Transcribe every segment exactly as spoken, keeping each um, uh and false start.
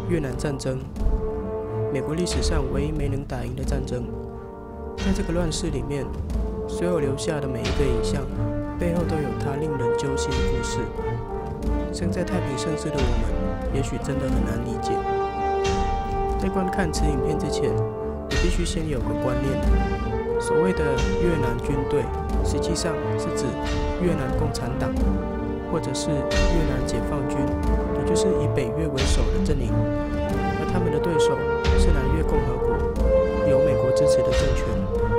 越南战争，美国历史上唯一没能打赢的战争。在这个乱世里面，所有留下的每一个影像，背后都有它令人揪心的故事。生在太平盛世的我们，也许真的很难理解。在观看此影片之前，你必须先有个观念：所谓的越南军队，实际上是指越南共产党，或者是越南解放军，也就是以北越为首的阵营。而他们的对手是南越共和国，由美国支持的政权。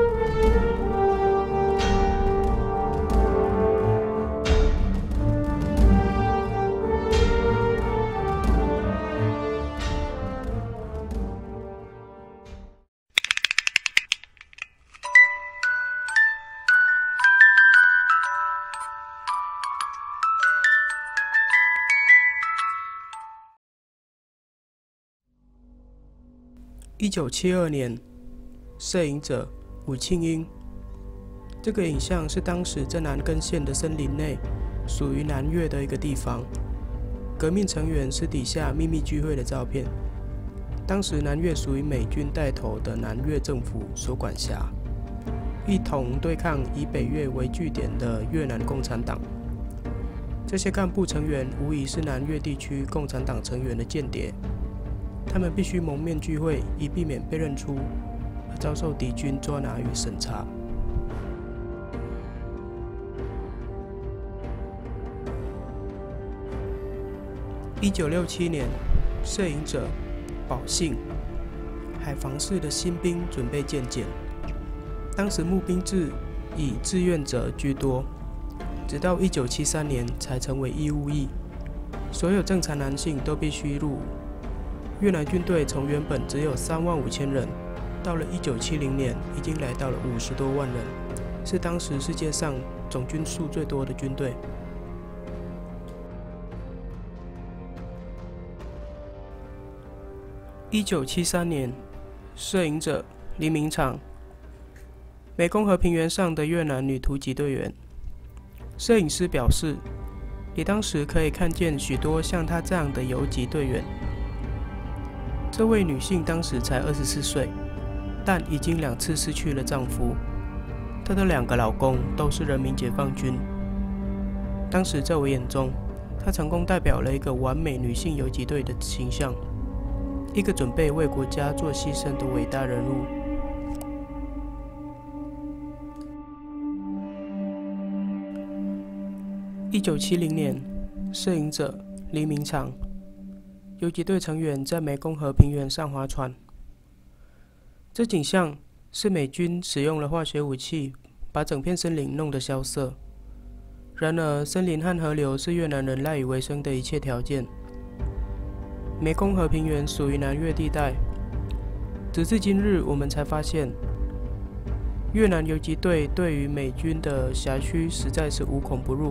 一九七二年，摄影者武庆英。这个影像是当时在南根县的森林内，属于南越的一个地方。革命成员私底下秘密聚会的照片。当时南越属于美军带头的南越政府所管辖，一同对抗以北越为据点的越南共产党。这些干部成员无疑是南越地区共产党成员的间谍。他们必须蒙面聚会，以避免被认出，而遭受敌军抓拿与审查。一九六七年，摄影者保信，海防市的新兵准备建检。当时募兵制以志愿者居多，直到一九七三年才成为义务役，所有正常男性都必须入伍。越南军队从原本只有三万五千人，到了一九七零年，已经来到了五十多万人，是当时世界上总军数最多的军队。一九七三年，摄影者黎明场，湄公河平原上的越南女突击队员。摄影师表示，你当时可以看见许多像她这样的游击队员。这位女性当时才二十四岁，但已经两次失去了丈夫。她的两个老公都是人民解放军。当时在我眼中，她成功代表了一个完美女性游击队的形象，一个准备为国家做牺牲的伟大人物。一九七零年，摄影者黎明场。游击队成员在湄公河平原上划船，这景象是美军使用了化学武器，把整片森林弄得萧瑟。然而，森林和河流是越南人赖以为生的一切条件。湄公河平原属于南越地带，直至今日，我们才发现，越南游击队对于美军的辖区实在是无孔不入。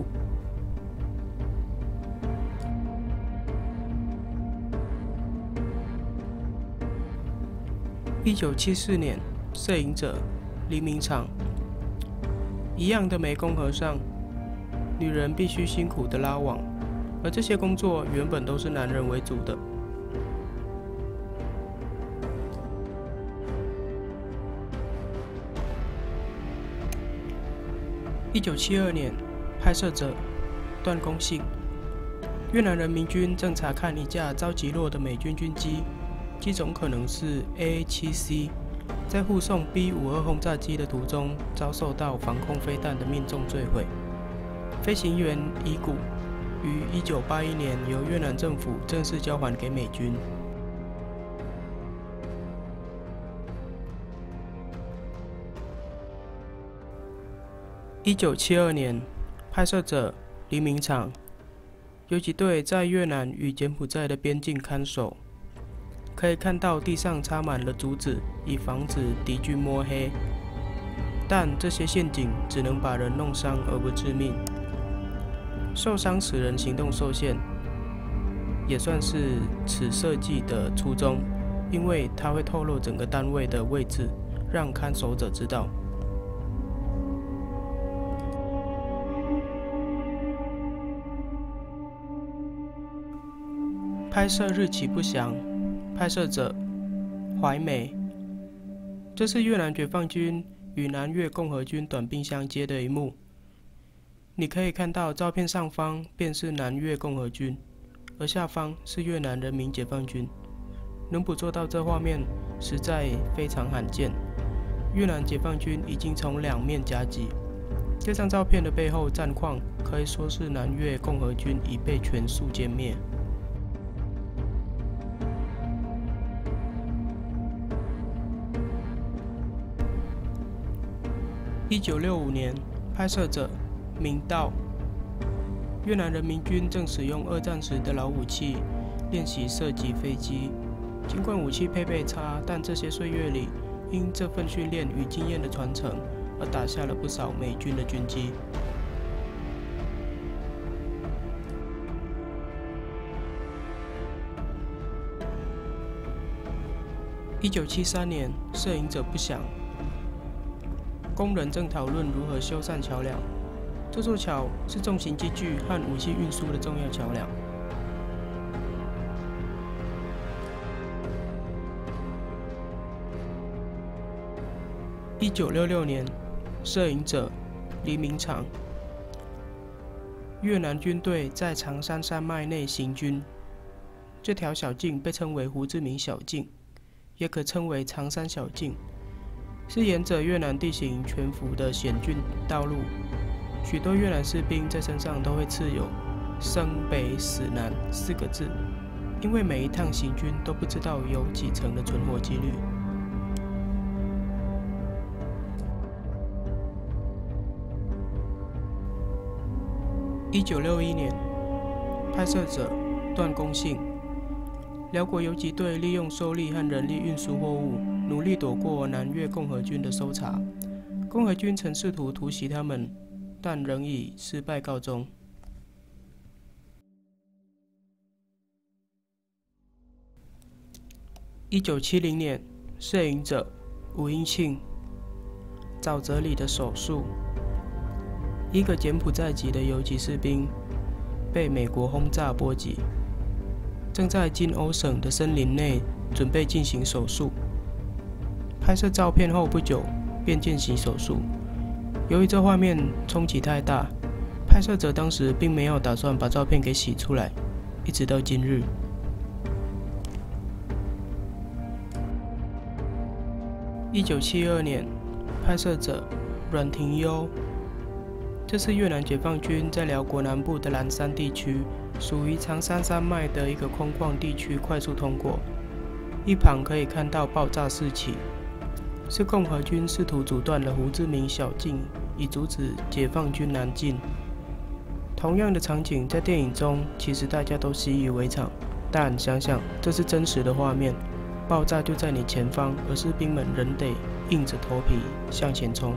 一九七四年，摄影者黎明场。一样的湄公河上，女人必须辛苦地拉网，而这些工作原本都是男人为主的。一九七二年，拍摄者段公信。越南人民军正查看一架遭击落的美军军机。机种可能是 A A 七 C， 在护送 B 五十二 轰炸机的途中，遭受到防空飞弹的命中坠毁。飞行员遗骨于一九八一年由越南政府正式交还给美军。一九七二年，拍摄者黎明场。游击队在越南与柬埔寨的边境看守。可以看到地上插满了竹子，以防止敌军摸黑。但这些陷阱只能把人弄伤而不致命。受伤使人行动受限，也算是此设计的初衷，因为它会透露整个单位的位置，让看守者知道。拍摄日期不详， 拍摄者怀美。这是越南解放军与南越共和军短兵相接的一幕。你可以看到照片上方便是南越共和军，而下方是越南人民解放军。能捕捉到这画面实在非常罕见。越南解放军已经从两面夹击。这张照片的背后战况可以说是南越共和军已被全数歼灭。一九六五年，拍摄者明道。越南人民军正使用二战时的老武器练习射击飞机。尽管武器配备差，但这些岁月里，因这份训练与经验的传承，而打下了不少美军的军机。一九七三年，摄影者不详。工人正讨论如何修缮桥梁。这座桥是重型机具和武器运输的重要桥梁。一九六六年，摄影者黎明长。越南军队在长山山脉内行军，这条小径被称为胡志明小径，也可称为长山小径，是沿着越南地形全幅的险峻道路。许多越南士兵在身上都会刺有“生北死南”四个字，因为每一趟行军都不知道有几成的存活几率。一九六一年，拍摄者段公信。辽国游击队利用兽力和人力运输货物，努力躲过南越共和军的搜查。共和军曾试图突袭他们，但仍以失败告终。一九七零年，摄影者吴英庆。沼泽里的手术。一个柬埔寨籍的游击士兵被美国轰炸波及，正在金瓯省的森林内准备进行手术。拍摄照片后不久便进行手术。由于这画面冲击太大，拍摄者当时并没有打算把照片给洗出来，一直到今日。一九七二年，拍摄者阮廷优。这是越南解放军在辽国南部的兰山地区，属于长山山脉的一个空旷地区快速通过，一旁可以看到爆炸四起，是共和军试图阻断了胡志明小径，以阻止解放军南进。同样的场景在电影中其实大家都习以为常，但想想这是真实的画面，爆炸就在你前方，而士兵们仍得硬着头皮向前冲。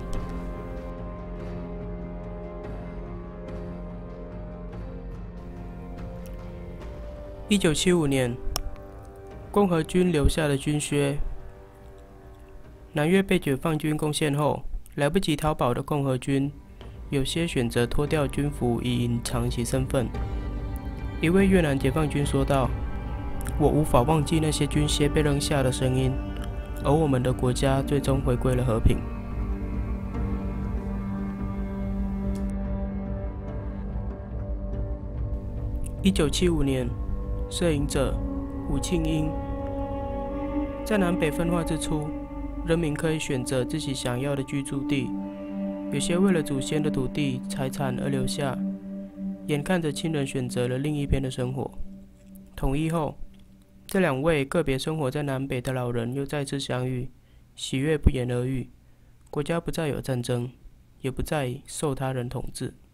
一九七五年，共和军留下的军靴。南越被解放军攻陷后，来不及逃跑的共和军，有些选择脱掉军服以隐藏其身份。一位越南解放军说道：“我无法忘记那些军靴被扔下的声音，而我们的国家最终回归了和平。”一九七五年。摄影者吴庆英。在南北分化之初，人民可以选择自己想要的居住地，有些为了祖先的土地财产而留下，眼看着亲人选择了另一边的生活。统一后，这两位个别生活在南北的老人又再次相遇，喜悦不言而喻。国家不再有战争，也不再受他人统治。